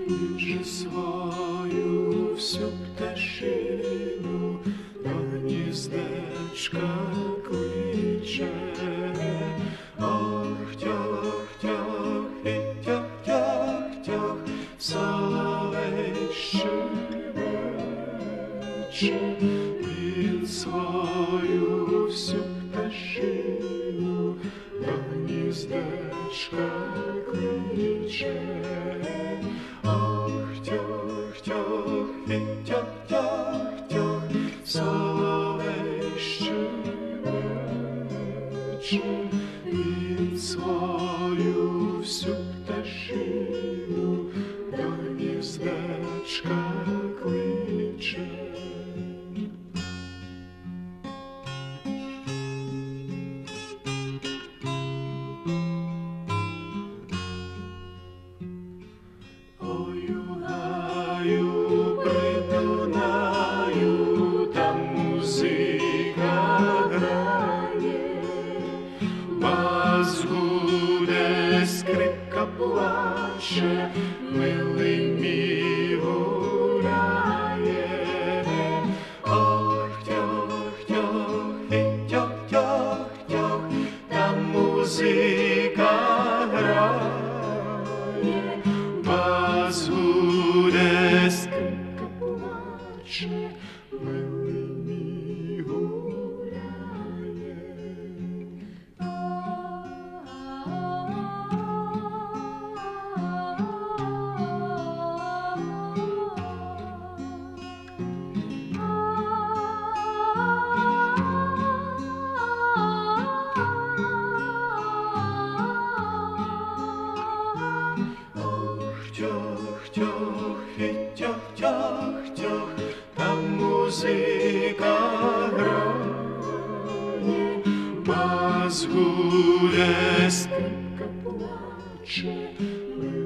Же свою всю пташину до гніздечка кличе. Ох, тьох, тьох, і тьох, тьох, тьох, соловей щебече. Він свою всю пташину до гніздечка кличе. Ох, тьох, тьох, і тьох, тьох, тьох, соловей щебече. Він свою всю пташину до гніздечка кличе. Ою гаю при Дунаю, там музика грає, бас гуде, скрипка плаче, милий мій гуляє. Ох, тьох, тьох, і тьох, тьох, тьох, там музика грає, бас гуде, скрипка плаче, милий мій гуляє. Тьох, тьох, і тьох, тьох, тьох, там музика грає, бас гуде, скрипка плаче.